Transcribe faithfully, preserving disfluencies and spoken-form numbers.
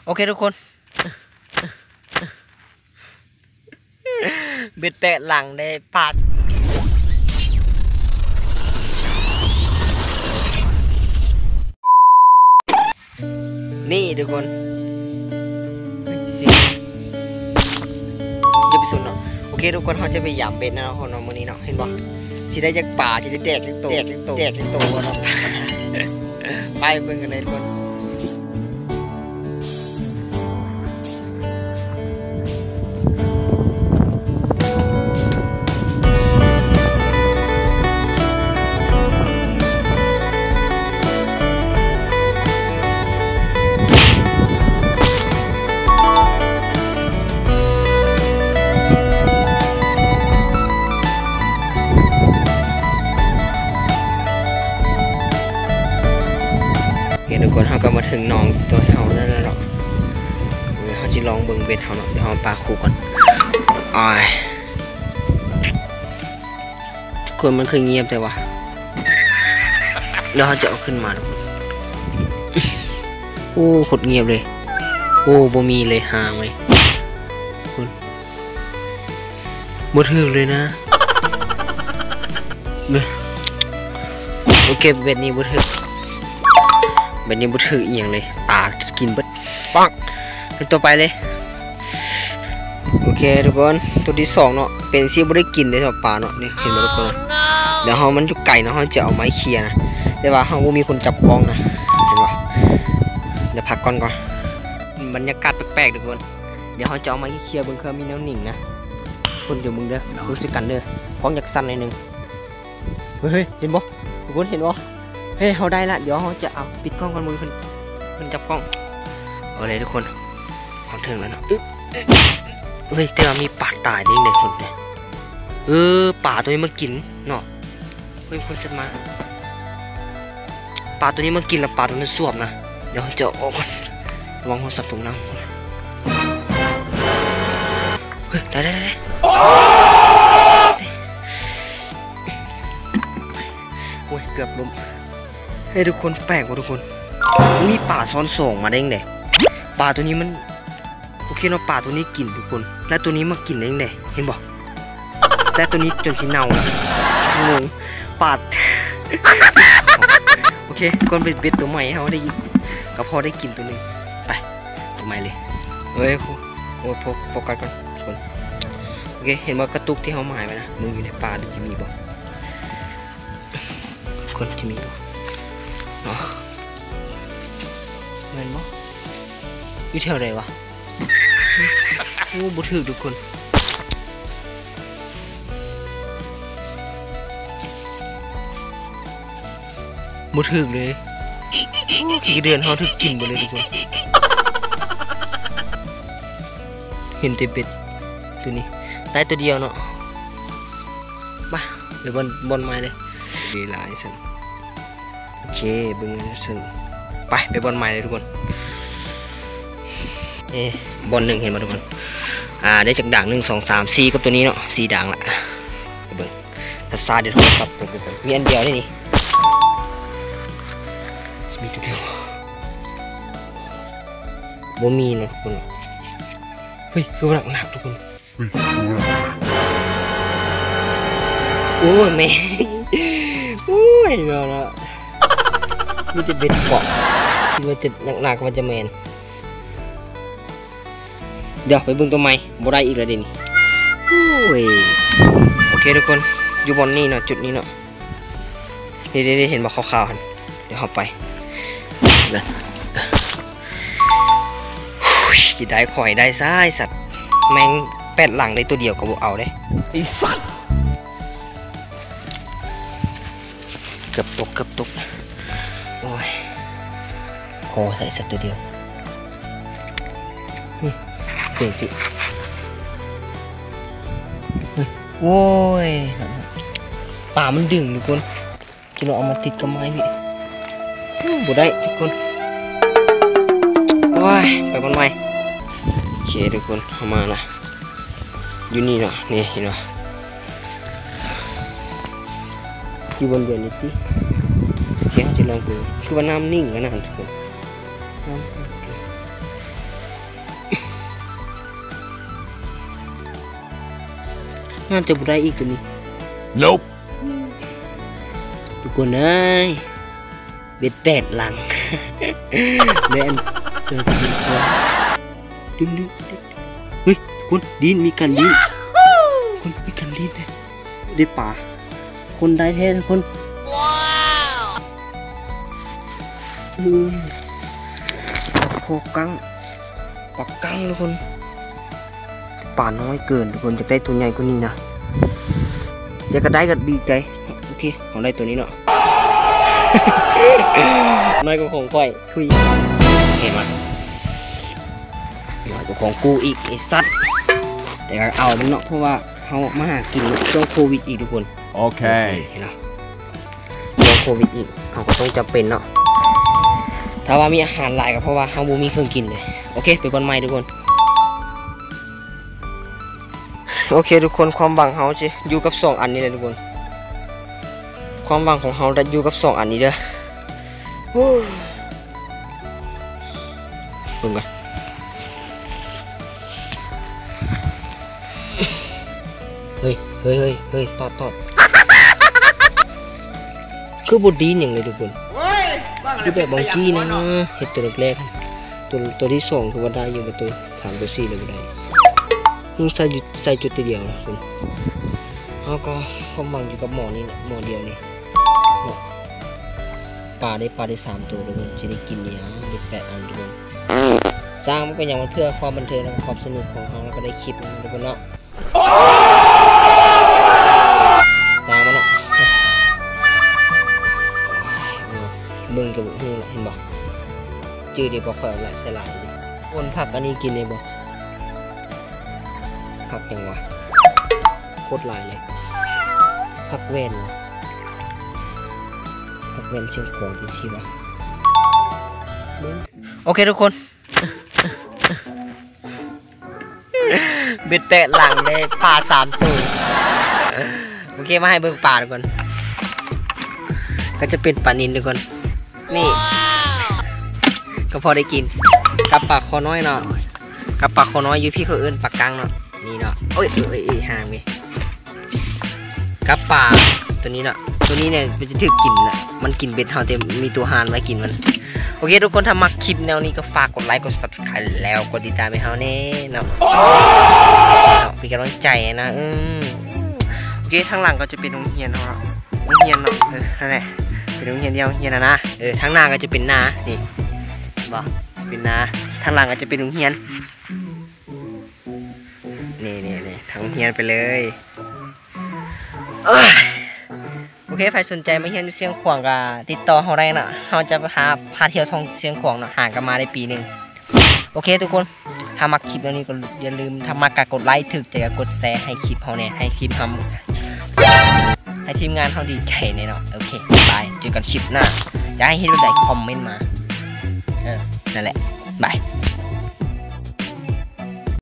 โอเคทุกคนเบ็ดแปะหลังได้ปาดนี่ทุกคนสิจะไปสุดเนาะโอเคทุกคนเขาจะไปยำเบ็ดนะคนน้องวันนี้เนาะเห็นบ่สิได้จากป่าสิได้แดกจากโตแดกจากโตแดกจากโตเนาะไปเบิ่งกันเลยทุกคนทุกคนเขาก็มาถึงน้องตัวเขานั่นแล้วเนาะเขาจะลองเบิ่งเบ็ดเขาเนาะเดี๋ยวเขาปลาคู่ก่อนอ้ายทุกคนมันคือเงียบแต่ว่าเดี๋ยวเขาจะเอาขึ้นมาทุกคนโอ้หดเงียบเลยโอ้บ่มีเลยห่างเลยคุณบ่ถึงเลยนะโอเคเบ็ดนี้บ่ถึงแบบนี้บุถือเอียงเลยปลากินเบิดปังเป็นตัวไปเลยโอเคทุกคนตัวที่สองเนาะเป็นซีบุได้กินเลยสำหรับปลาเนาะนี่เห็นไหมทุกคนเดี๋ยวเขามันอยู่ไก่เนาะเขาจะเอาไม้เคลียร์นะแต่ว่าเขามีคนจับกล้องนะเห็นป่ะเดี๋ยวพักก่อนก่อนบรรยากาศแปลกๆทุกคนเดี๋ยวเขาจะเอาไม้เคลียร์บนเครื่องมีแนวหนิ่งนะคนเดี๋ยวมึงเด้อรู้สึกกันเด้อพ้องอยากสั่นหน่อยนึงเฮ้ยเห็นป่ะทุกคนเห็นป่ะเฮ้ยเขาได้ละเดี๋ยวเขาจะเอาปิดกล้องก่อนมือคนคนจับกล้องเอาเลยทุกคนเขาถึงแล้วเนาะเฮ้ยแต่ว่ามีปลาตายนี่เลยคนเนี่ยเออปลาตัวนี้มากินเนาะเฮ้ยคนเสร็จมาปลาตัวนี้มากินแล้วปลาตัวนั้นสวบนะเดี๋ยวจะออกก่อนระวังโทรศัพท์ตรงน้ำเฮ้ยได้ได้ได้โอ้ยเกือบล้มให้ทุกคนแปลกว่ะทุกคนมีป่าซ้อนสองมาได้ยังไงป่าตัวนี้มันโอเคเนาะป่าตัวนี้กินทุกคนและตัวนี้มากินได้ยังไงเห็นบ่แต่ตัวนี้จนสีเน่างงป่าโอเคก่อนไปเป็ดตัวใหม่เขาได้ก็พอได้กินตัวนึงไปตัวใหม่เลยเฮ้ยโอ้โฟกัสก่อนทุกคนโอเคเห็นว่ากระตุกที่เขาหมายไปนะมึงอยู่ในป่าจะมีบ่คนจะมีบ่เนาะเงินมั้งอยู่แถวไหนวะโอ้บุถือทุกคนบุถือเลยขี่เดือนเขาถึกกินไปเลยทุกคนเห็นเต็มเป็ดตัวนี้ได้ตัวเดียวเนาะมาเดี๋ยวบอลบอลไม้เลยดีหลายสันโอเคบึงซึ่งไปไปบอลใหม่เลยทุกคนเอ๊บอลหนึ่งเห็นมาทุกคนอ่าได้จากด่างหนึ่งสองสามสี่กับตัวนี้เนาะสี่ด่างละไปเบิ่งถ้าซาเดี๋ยวโทรศัพท์มีอันเดียวนี่นี่มีตัวเดียวบ่มีนะทุกคนเฮ้ยคือหนักหนักทุกคนโอ้ยแม่โอ้ยเนาะมันจะเบ็ดเกาะที่มันจะหนักๆมันจะแมนเดี๋ยวไปเบิ่งตัวใหม่บ่ได้อีกแล้วดิโอ้ยโอเคทุกคนอยู่บนนี่เนาะจุดนี้เนาะนี่ได้เห็นบ่ขาวๆหันเดี๋ยวเข้าไปเดินจะได้ข่อยได้ซ้ายสัตว์แมงแปดหลังได้ตัวเดียวก็บ่เอาได้ไอ้สัตว์เกือบตกเกือบตกโอ้ยโหใส่สักตัวเดียวเจ๋งสิโอ้ยป่ามันดึงทุกคนจะเราเอามาติดกับไม้พี่บ่ได้ทุกคนโอ้ยไปบนไม้โอเคทุกคนเข้ามาละอยู่นี่เนาะนี่เห็นป่ะอยู่บนเรือนิดดิโอเคจะลองดูคือว่าน้ำนิ่งขนาดทุกคนน้ำน่าจะบุได้อีกตัวนี้ nope ทุกคนเอ้ยเบ็ดแปดหลังแม่นเจอกันตัวดึงดึงเฮ้ยคุณดินมีกันดินคุณมีกันดินเลยได้ป่าคนได้แท้คนว้าวอืมโคกังปักกังทุกคนป่าน้อยเกินทุกคนจะได้ตัวใหญ่กว่านี้นะจะก็ได้ก็ดีใจโอเคของได้ตัวนี้เนาะ น้อยกว่าของก้อยคุยเห็นไหมน้อยกว่าของกูอีกไอ้สัตว์แต่ก็เอามันเนาะเพราะว่าเขามาหากินช่วงโควิดอีกทุกคนโอเคเห็นไหมช่วงโควิดอีกเขาก็ต้องจำเป็นเนาะถ้าว่ามีอาหารหลายก็เพราะว่าเขาบูมีเครื่องกินเลยโอเคไปบนไม้ทุกคนโอเคทุกคนความหวังเขาจะอยู่กับสองอันนี้เลยทุกคนความหวังของเขาจะอยู่กับสองอันนี้เด้อเบิ่งกันเฮ้ยเฮ้ยเฮ้ยเฮ้ยตอดตอดคือบดดีอย่างเลยทุกคนคือแบบบางกี้นะเห็ดตัวแรกๆตัวตัวที่สองคือว่าได้อยู่กับตัวถามตัวสี่เลยก็ได้มึงใส่ใส่จุดเดียวนะคุณเขาก็ความหวังอยู่กับหมอนี่แหละหมอเดียวนี่ปลาได้ปลาได้สามตัวทุกคนจะได้กินเนี่ยได้แปดอันทุกคนสร้างมันเป็นอย่างมันเพื่อความบันเทิงและความสนุกของเขาแล้วก็ได้คลิปนะทุกคนเนาะสร้างมันเนาะเบิ่งกับหูเห็นบ่จืดดีบ่ค่อยหลายสลายดิคนผักอันนี้กินได้บ่ผักยังวะโคตรหลายเลยผักเว้นผักเว้นเชียงของที่ที่วะโอเคทุกคนเบ็ดแตะหลังเลยปลาสามตัวโอเคมาให้เบิ่งปลาทุกคนก็จะเป็นปลานิลทุกคนนี่ก็พอได้กินกับปลาคอน้อยเนาะกับปลาคอน้อยอยู่พี่เขาเอื้นปลากังเนาะนี่เนาะโอ้ยเอ้ยห่างไปกับปลาตัวนี้เนาะตัวนี้เนี่ยมันจะถึกกินแหละมันกินเบ็ดเท่าเต็มมีตัวหานไว้กินมันโอเคทุกคนถ้ามาคลิปแนวนี้ก็ฝากกดไลค์กด ซับสไครบ์ แล้วกดติดตามให้เขาเน่เนาะเป็นกำลังใจนะอืมโอเคทางหลังก็จะเป็นโรงเรียนเนาะโรงเรียนเนาะเออนั่นแหละเป็นโรงเรียนเดียวเรียนนะนะเออทางหน้าก็จะเป็นนานี่บ่เป็นนาทางหลังก็จะเป็นโรงเรียนนี่นี่นี่ทางโรงเรียนไปเลยโอเคใครสนใจมาเรียนเสียงขวางก็ติดต่อเขาได้นะเขาจะพาพาเที่ยวท่องเสียงขวางเนาะห่างกันมาได้ปีหนึ่งโอเคทุกคนถ้ามาคลิปนี้ก็อย่าลืมถ้ามากกดไลค์ถึกใจกดแชร์ให้คลิปเขาเนี่ยให้คลิปทำให้ทีมงานเขาดีใจเนี่ยเนาะโอเคบายเจอกันคลิปหน้าอยากให้เห็นอะไรคอมเมนต์มาเออนั่นแหละบาย